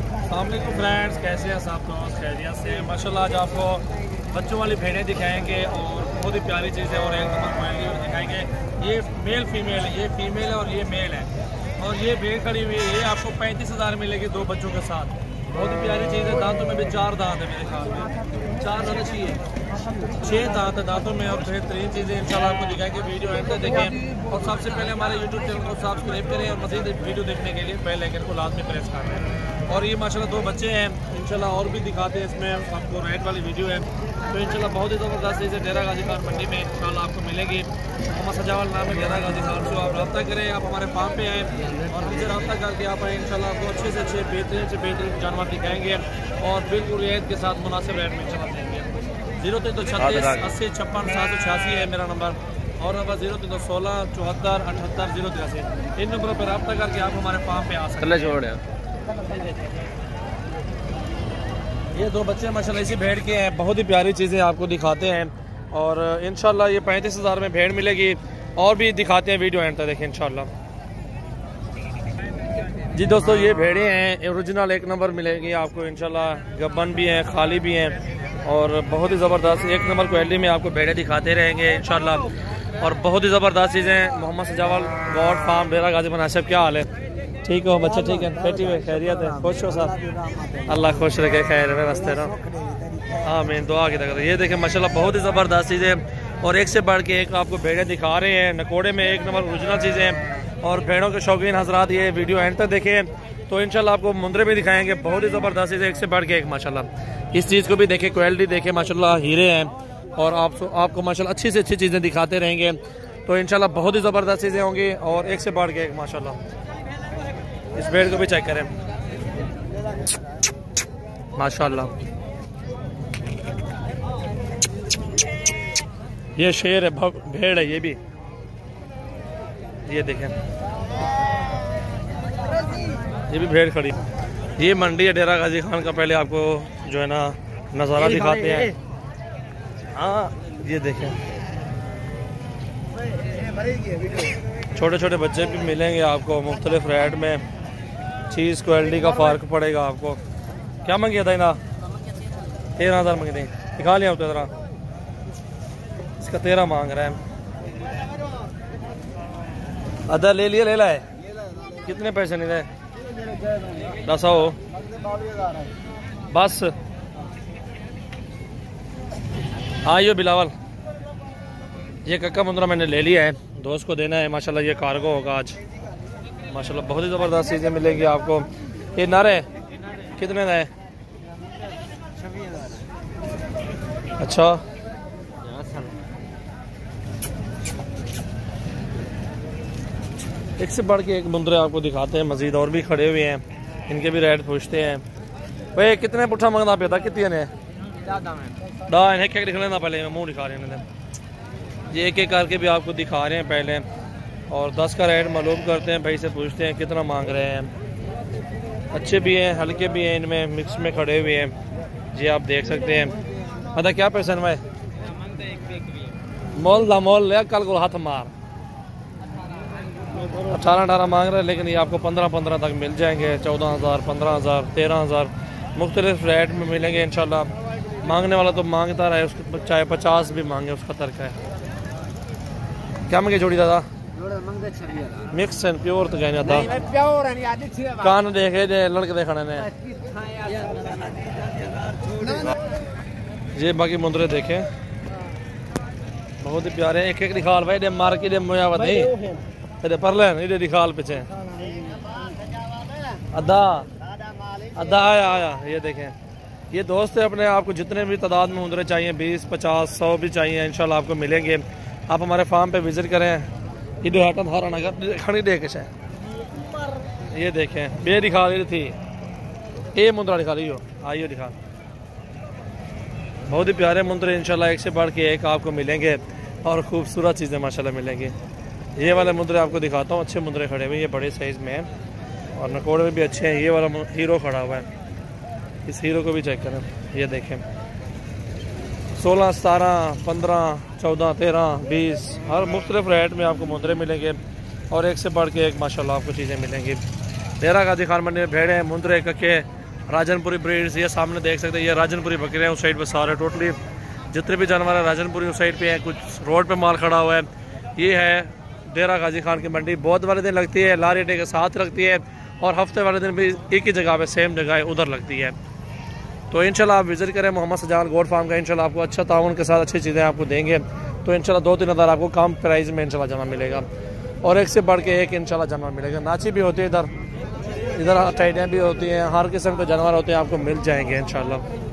अस्सलामुअलैकुम फ्रेंड्स, कैसे हैं सब दोस्त? खैरियत से? माशाल्लाह आज आपको बच्चों वाली भेड़ें दिखाएंगे और बहुत ही प्यारी चीज़ है और एक नंबर क्वालिटी और दिखाएंगे। ये मेल फीमेल है, ये फीमेल है और ये मेल है और ये भेड़ खड़ी हुई है। ये आपको 35,000 मिलेगी 2 बच्चों के साथ। बहुत ही प्यारी चीज़ है। दांतों में भी 4 दांत है मेरे ख्याल में, 4 दांत 6 दांत है दांतों में और बेहतरीन चीज़ें इंशाल्लाह आपको दिखाएंगे। वीडियो एंड तक देखें और सबसे पहले हमारे यूट्यूब चैनल को सब्सक्राइब करें और मज़ीद वीडियो देखने के लिए बेल आइकन को लाजमी प्रेस करें। और ये माशाल्लाह 2 बच्चे हैं, इंशाल्लाह और भी दिखाते हैं। इसमें आपको रेड वाली वीडियो है तो इंशाल्लाह बहुत ही ज़बरदस्त चीज़ है। डेरा गाजी खान मंडी में इंशाल्लाह आपको मिलेगी। मोहम्मद सजावल नाम है डेरा गाजी खान से। आप रब्ता करें, आप हमारे फार्म पे आएँ और मुझे रब्ता करके आप आएँ। इंशाल्लाह आपको अच्छे से अच्छे बेहतरीन जानवर दिखाएंगे और बिल्कुल रियायत के साथ मुनासिब रेट में चला देंगे। 0336 80 56 786 है मेरा नंबर और नंबर 0316 74 78 083। इन नंबरों पर रब्ता करके आप हमारे फार्म पे आ सकते हैं। ये 2 बच्चे माशाल्लाह इसी भेड़ के हैं। बहुत ही प्यारी चीज़ें आपको दिखाते हैं और इंशाल्लाह ये 35,000 में भेड़ मिलेगी और भी दिखाते हैं। वीडियो एंड तक देखें इंशाल्लाह। जी दोस्तों, ये भेड़ें हैं ओरिजिनल एक नंबर मिलेगी आपको इंशाल्लाह। गब्बन भी हैं, खाली भी हैं और बहुत ही ज़बरदस्त एक नंबर क्वालिटी में आपको भेड़ें दिखाते रहेंगे इंशाल्लाह। और बहुत ही ज़बरदस्त चीज़ें। Mohammad Sajawal goat farm Dera Ghazi Khan. साहब क्या हाल है? ठीक हो बच्चे? ठीक है, बैठी हुए खैरियत है? खुश हो साहब? अल्लाह खुश रखे, खैर में मस्त है ना। हाँ मैं दुआ की तरह। ये देखें माशाल्लाह बहुत ही ज़बरदस्त चीज़ें और एक से बढ़ के एक आपको भेड़ें दिखा रहे हैं। नकोड़े में एक नंबर ओरिजिनल चीज़ें हैं और भेड़ों के शौकीन हजरात ये वीडियो एंड तक देखें तो इंशाल्लाह आपको मुंदरे भी दिखाएंगे। बहुत ही ज़बरदस्त चीज़ें एक से बढ़ के एक माशाल्लाह। इस चीज़ को भी देखें, क्वालिटी देखें माशाल्लाह, हीरे हैं और आपको माशाल्लाह अच्छी से अच्छी चीज़ें दिखाते रहेंगे तो इंशाल्लाह बहुत ही ज़बरदस्त चीज़ें होंगी और एक से बढ़ के एक माशाल्लाह। इस भेड़ को भी चेक करें माशाल्लाह। ये शेर है, भेड़ है ये भी। ये देखें, ये भी भेड़ खड़ी। ये मंडी है डेरा गाजी खान का। पहले आपको जो है ना नज़ारा दिखाते हैं। हाँ ये देखें, छोटे छोटे बच्चे भी मिलेंगे आपको मुख्तलिफ रेट में। चीज़ क्वालिटी का फ़र्क पड़ेगा आपको। क्या मांगिया था इना? 13,000 मांगे थे। दिखा लिया तो ज़रा, इसका 13 मांग रहा है। आधा ले लिया, ले लाए। कितने पैसे नहीं रहे? 10 हो बस। हाँ ये बिलावल, ये कक्का मुंद्रा मैंने ले लिया है, दोस्त को देना है माशाल्लाह। ये कार्गो होगा आज माशाल्लाह। बहुत ही ज़बरदस्त चीज़ें मिलेंगी आपको। ये नारे कितने का है? अच्छा, एक से बढ़ के एक मुंदरे आपको दिखाते हैं। मजीद और भी खड़े हुए हैं, इनके भी रेट पूछते हैं। भाई कितने पुट्ठा मंगना पे था? कितने ने दिखा लेना पहले, मुँह दिखा रहे हैं ये एक एक करके भी आपको दिखा रहे हैं पहले और 10 का रेट मालूम करते हैं। भाई से पूछते हैं कितना मांग रहे हैं। अच्छे भी हैं, हल्के भी हैं, इनमें मिक्स में खड़े हुए हैं जी, आप देख सकते हैं। अदा क्या पैसा है? मोल दा मोल लिया, कल को हाथ मार। 18 मांग रहे हैं लेकिन ये आपको 15 तक मिल जाएंगे। 14,000, 15,000, 13,000 मुख्तलिफ रेट में मिलेंगे इंशाल्लाह। मांगने वाला तो मांगता रहे, उसको चाहे 50 भी मांगे उसका तर्क है। क्या मांगे जोड़ी दादा? मिक्स एंड प्योर तो कहना था। कान देखे दे लड़के देखने ने ये बाकी मुंदरे देखे बहुत ही प्यारे। एक एक दिखाल भाई दे मार के दे मुयावत नहीं तेरे पर लेन इधर दिखाल पीछे। अदा आया ये देखें। ये दोस्त है अपने आपको जितने भी तादाद में मुंदरे चाहिए, 20, 50, 100 भी चाहिए इंशाल्लाह आपको मिलेंगे। आप हमारे फार्म पे विजिट करें। इधर हटन हारा नगर खड़ी देखे से ये देखें। बे दिखा रही थी ये मुंदरा दिखा रही हो, आइए दिखा। बहुत ही प्यारे मुंदरे इंशाल्लाह एक से बढ़ के एक आपको मिलेंगे और खूबसूरत चीज़ें माशाल्लाह मिलेंगी। ये वाले मुंदरे आपको दिखाता हूँ, अच्छे मुंदरे खड़े हुए, ये बड़े साइज़ में हैं और नकोड़े में भी अच्छे हैं। ये वाला हीरो खड़ा हुआ है, इस हीरो को भी चेक करें। ये देखें 16, 17, 15, 14, 13, 20 हर मुख्तलिफ रेट में आपको मुंदरे मिलेंगे और एक से बढ़ के एक माशाल्लाह आपको चीज़ें मिलेंगी। डेरा गाजी खान मंडी में भेड़े, मुंदरे, कक्के राजनपुरी ब्रीड्स, ये सामने देख सकते हैं, ये राजनपुरी बकरे हैं। उस साइड पे सारे टोटली जितने भी जानवर है राजनपुरी उस साइड पे हैं। कुछ रोड पे माल खड़ा हुआ है। ये है डेरा गाजी खान की मंडी, बहुत वाले दिन लगती है, लारी अड्डे के साथ लगती है, और हफ्ते वाले दिन भी एक ही जगह पे सेम जगह उधर लगती है। तो इंशाल्लाह आप विजिट करें मोहम्मद सजाल गोट फार्म का। इंशाल्लाह आपको अच्छा ताउन के साथ अच्छी चीज़ें आपको देंगे। तो इंशाल्लाह 2-3 हज़ार आपको कम प्राइस में इंशाल्लाह जानवर मिलेगा, और एक से बढ़ के एक इंशाल्लाह जानवर मिलेगा। नाची भी होती है इधर टाइटें भी होती हैं, हर किस्म के जानवर होते हैं, आपको मिल जाएंगे इंशाल्लाह।